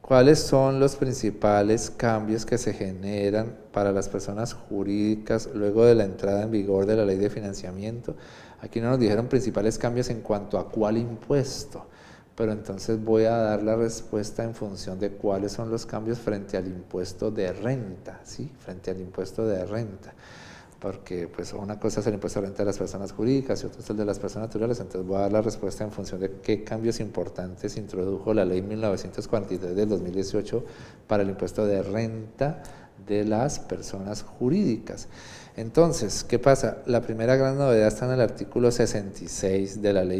¿Cuáles son los principales cambios que se generan para las personas jurídicas luego de la entrada en vigor de la ley de financiamiento? Aquí no nos dijeron principales cambios en cuanto a cuál impuesto, pero entonces voy a dar la respuesta en función de cuáles son los cambios frente al impuesto de renta, ¿sí? Frente al impuesto de renta. Porque pues una cosa es el impuesto de renta de las personas jurídicas y otra es el de las personas naturales, entonces voy a dar la respuesta en función de qué cambios importantes introdujo la ley 1943 del 2018 para el impuesto de renta de las personas jurídicas. Entonces, ¿qué pasa? La primera gran novedad está en el artículo 66 de la ley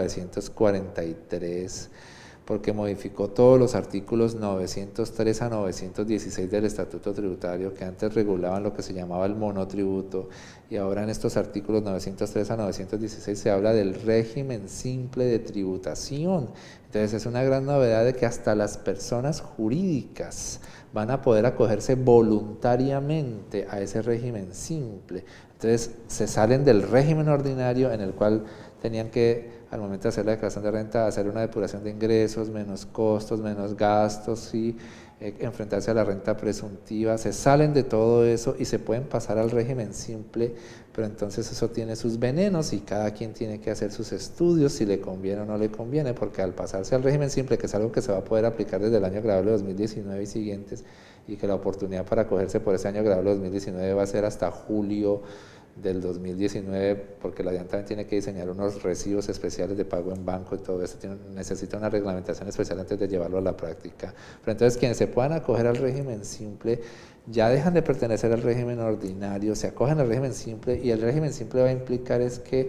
1943, porque modificó todos los artículos 903 a 916 del Estatuto Tributario, que antes regulaban lo que se llamaba el monotributo, y ahora en estos artículos 903 a 916 se habla del régimen simple de tributación. Entonces es una gran novedad de que hasta las personas jurídicas van a poder acogerse voluntariamente a ese régimen simple. Entonces se salen del régimen ordinario en el cual tenían que, al momento de hacer la declaración de renta, hacer una depuración de ingresos, menos costos, menos gastos, y enfrentarse a la renta presuntiva. Se salen de todo eso y se pueden pasar al régimen simple, pero entonces eso tiene sus venenos y cada quien tiene que hacer sus estudios si le conviene o no le conviene, porque al pasarse al régimen simple, que es algo que se va a poder aplicar desde el año gradual de 2019 y siguientes, y que la oportunidad para acogerse por ese año gradual de 2019 va a ser hasta julio del 2019, porque la DIAN también tiene que diseñar unos recibos especiales de pago en banco y todo eso, necesita una reglamentación especial antes de llevarlo a la práctica. Pero entonces quienes se puedan acoger al régimen simple ya dejan de pertenecer al régimen ordinario, se acogen al régimen simple, y el régimen simple va a implicar es que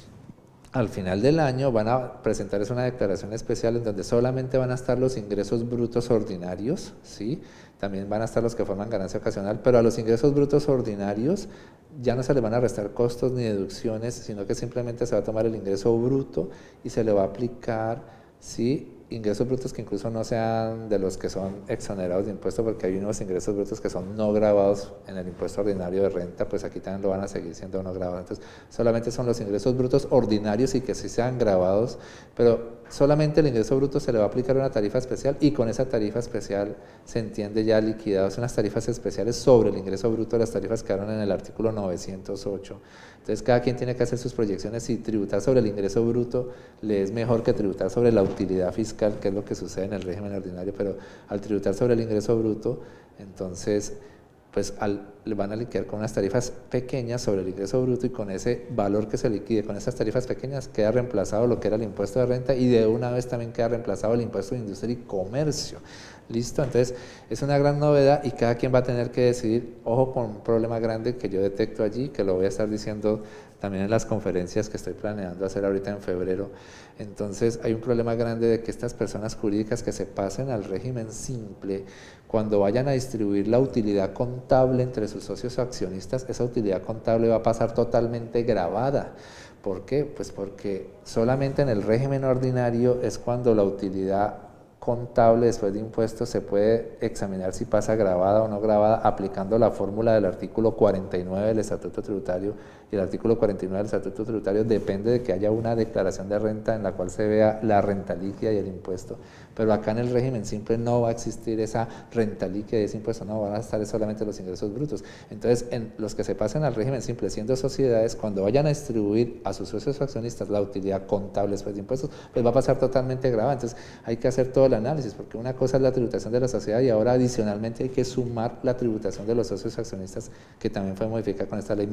al final del año van a presentarles una declaración especial en donde solamente van a estar los ingresos brutos ordinarios, ¿sí? También van a estar los que forman ganancia ocasional, pero a los ingresos brutos ordinarios ya no se le van a restar costos ni deducciones, sino que simplemente se va a tomar el ingreso bruto y se le va a aplicar, ¿sí?, ingresos brutos que incluso no sean de los que son exonerados de impuesto, porque hay unos ingresos brutos que son no grabados en el impuesto ordinario de renta, pues aquí también lo van a seguir siendo no grabados. Entonces, solamente son los ingresos brutos ordinarios y que sí sean grabados, pero solamente el ingreso bruto se le va a aplicar una tarifa especial, y con esa tarifa especial se entiende ya liquidados unas tarifas especiales sobre el ingreso bruto. Las tarifas quedaron en el artículo 908. Entonces cada quien tiene que hacer sus proyecciones si tributar sobre el ingreso bruto le es mejor que tributar sobre la utilidad fiscal, que es lo que sucede en el régimen ordinario, pero al tributar sobre el ingreso bruto, entonces pues le van a liquidar con unas tarifas pequeñas sobre el ingreso bruto, y con ese valor que se liquide, con esas tarifas pequeñas, queda reemplazado lo que era el impuesto de renta, y de una vez también queda reemplazado el impuesto de industria y comercio. ¿Listo? Entonces es una gran novedad y cada quien va a tener que decidir. Ojo con un problema grande que yo detecto allí, que lo voy a estar diciendo también en las conferencias que estoy planeando hacer ahorita en febrero. Entonces hay un problema grande de que estas personas jurídicas que se pasen al régimen simple, cuando vayan a distribuir la utilidad contable entre sus socios o accionistas, esa utilidad contable va a pasar totalmente grabada. ¿Por qué? Pues porque solamente en el régimen ordinario es cuando la utilidad contable después de impuestos se puede examinar si pasa grabada o no grabada, aplicando la fórmula del artículo 49 del Estatuto Tributario, y el artículo 49 del Estatuto Tributario depende de que haya una declaración de renta en la cual se vea la renta líquida y el impuesto. Pero acá en el régimen simple no va a existir esa renta líquida y ese impuesto, no, van a estar solamente los ingresos brutos. Entonces, en los que se pasen al régimen simple siendo sociedades, cuando vayan a distribuir a sus socios o accionistas la utilidad contable después de impuestos, pues va a pasar totalmente grabada. Entonces hay que hacer todo el análisis, porque una cosa es la tributación de la sociedad y ahora adicionalmente hay que sumar la tributación de los socios o accionistas, que también fue modificada con esta ley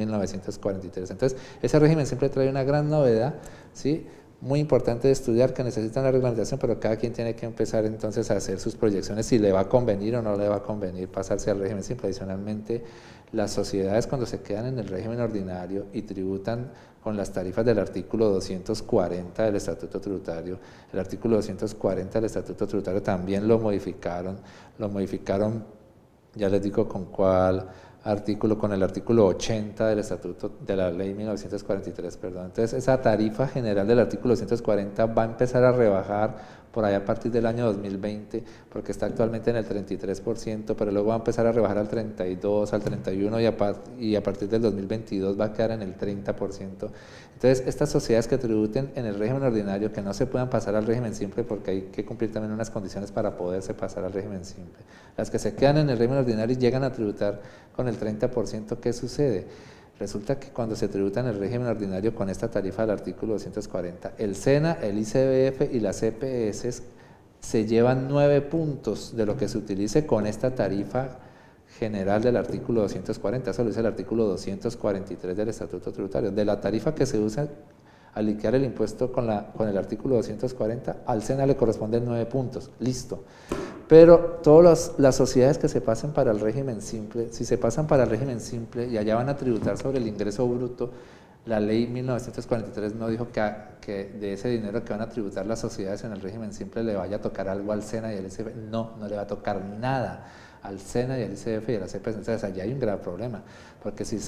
1943. Entonces ese régimen simple trae una gran novedad, ¿sí?, muy importante de estudiar, que necesitan la reglamentación, pero cada quien tiene que empezar entonces a hacer sus proyecciones si le va a convenir o no le va a convenir pasarse al régimen simple. Adicionalmente, las sociedades, cuando se quedan en el régimen ordinario y tributan con las tarifas del artículo 240 del Estatuto Tributario, el artículo 240 del Estatuto Tributario también lo modificaron, ya les digo con cuál con el artículo 80 del Estatuto de la Ley 1943, perdón. Entonces, esa tarifa general del artículo 240 va a empezar a rebajar por ahí a partir del año 2020, porque está actualmente en el 33%, pero luego va a empezar a rebajar al 32, al 31 y a partir del 2022 va a quedar en el 30%. Entonces, estas sociedades que tributen en el régimen ordinario, que no se puedan pasar al régimen simple, porque hay que cumplir también unas condiciones para poderse pasar al régimen simple. Las que se quedan en el régimen ordinario y llegan a tributar con el 30%, ¿qué sucede? Resulta que cuando se tributa en el régimen ordinario con esta tarifa del artículo 240, el SENA, el ICBF y las EPS se llevan 9 puntos de lo que se utilice con esta tarifa general del artículo 240, eso lo dice el artículo 243 del Estatuto Tributario. De la tarifa que se usa al liquidar el impuesto con el artículo 240, al SENA le corresponden 9 puntos, listo. Pero todas las sociedades que se pasen para el régimen simple, si se pasan para el régimen simple y allá van a tributar sobre el ingreso bruto, la ley 1943 no dijo que de ese dinero que van a tributar las sociedades en el régimen simple le vaya a tocar algo al SENA y al ICF. No, no le va a tocar nada al SENA y al ICF y a las EPS. Entonces allá hay un grave problema, porque si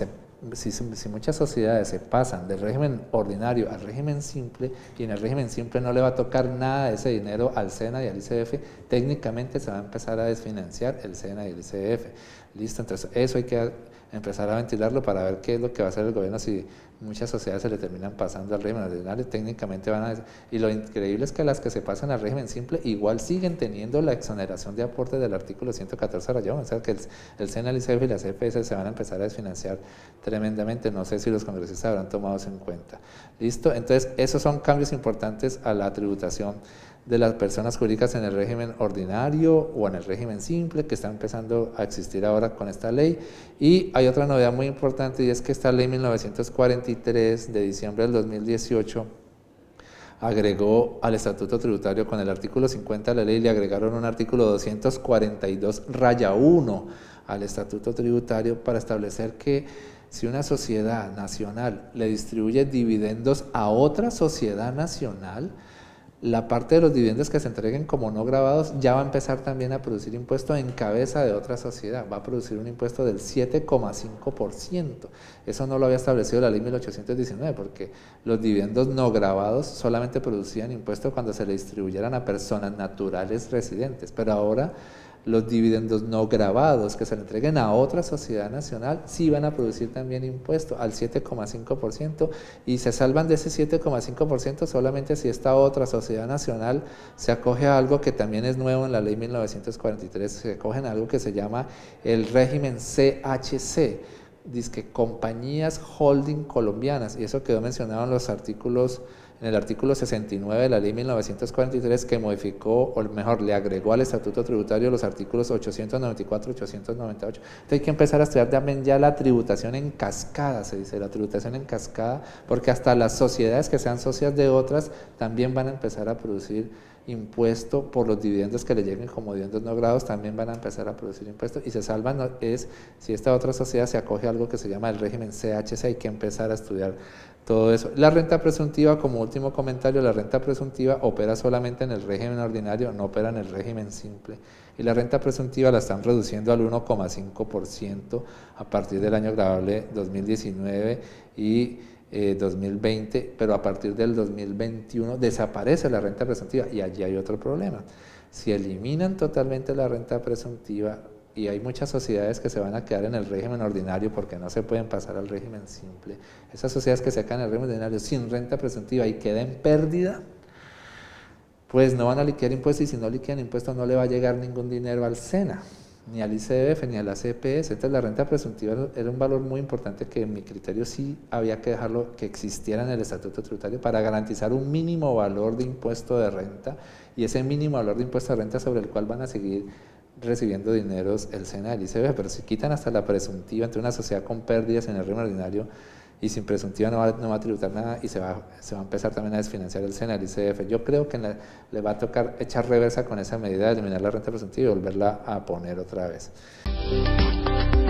muchas sociedades se pasan del régimen ordinario al régimen simple y en el régimen simple no le va a tocar nada de ese dinero al SENA y al ICF, técnicamente se va a empezar a desfinanciar el SENA y el ICF. Listo, entonces eso hay que empezar a ventilarlo para ver qué es lo que va a hacer el gobierno si muchas sociedades se le terminan pasando al régimen ordinario. Técnicamente van a... Y lo increíble es que las que se pasan al régimen simple igual siguen teniendo la exoneración de aportes del artículo 114 rayón, o sea que el SENA, el ICF y las EPS se van a empezar a desfinanciar tremendamente. No sé si los congresistas habrán tomado eso en cuenta. ¿Listo? Entonces, esos son cambios importantes a la tributación de las personas jurídicas en el régimen ordinario o en el régimen simple que está empezando a existir ahora con esta ley. Y hay otra novedad muy importante, y es que esta ley 1943 de diciembre del 2018 agregó al Estatuto Tributario, con el artículo 50 de la ley, le agregaron un artículo 242 raya 1 al Estatuto Tributario para establecer que si una sociedad nacional le distribuye dividendos a otra sociedad nacional, la parte de los dividendos que se entreguen como no grabados ya va a empezar también a producir impuesto en cabeza de otra sociedad, va a producir un impuesto del 7,5%. Eso no lo había establecido la ley 1819, porque los dividendos no grabados solamente producían impuesto cuando se le distribuyeran a personas naturales residentes, pero ahora los dividendos no grabados que se le entreguen a otra sociedad nacional sí van a producir también impuesto al 7,5%, y se salvan de ese 7,5% solamente si esta otra sociedad nacional se acoge a algo que también es nuevo en la ley 1943, se acogen a algo que se llama el régimen CHC, dizque compañías holding colombianas, y eso quedó mencionado en los artículos, en el artículo 69 de la ley 1943, que modificó, o mejor, le agregó al Estatuto Tributario los artículos 894 y 898. Entonces hay que empezar a estudiar también ya la tributación en cascada, se dice, la tributación en cascada, porque hasta las sociedades que sean socias de otras también van a empezar a producir impuesto por los dividendos que le lleguen como dividendos no grabados, también van a empezar a producir impuestos, y se salvan es si esta otra sociedad se acoge a algo que se llama el régimen CHC. Hay que empezar a estudiar todo eso. La renta presuntiva, como último comentario, la renta presuntiva opera solamente en el régimen ordinario, no opera en el régimen simple, y la renta presuntiva la están reduciendo al 1,5% a partir del año gravable 2019 y 2020, pero a partir del 2021 desaparece la renta presuntiva, y allí hay otro problema. Si eliminan totalmente la renta presuntiva, y hay muchas sociedades que se van a quedar en el régimen ordinario porque no se pueden pasar al régimen simple, esas sociedades que se quedan en el régimen ordinario sin renta presuntiva y quedan en pérdida, pues no van a liquidar impuestos, y si no liquidan impuestos no le va a llegar ningún dinero al SENA, ni al ICBF, ni a las EPS. Entonces la renta presuntiva era un valor muy importante que en mi criterio sí había que dejarlo que existiera en el Estatuto Tributario para garantizar un mínimo valor de impuesto de renta, y ese mínimo valor de impuesto de renta sobre el cual van a seguir recibiendo dineros el SENA y el ICBF. Pero si quitan hasta la presuntiva entre una sociedad con pérdidas en el régimen ordinario y sin presuntiva, no va a tributar nada, y se va a empezar también a desfinanciar el SENA, el ICF. Yo creo que le va a tocar echar reversa con esa medida de eliminar la renta presuntiva y volverla a poner otra vez.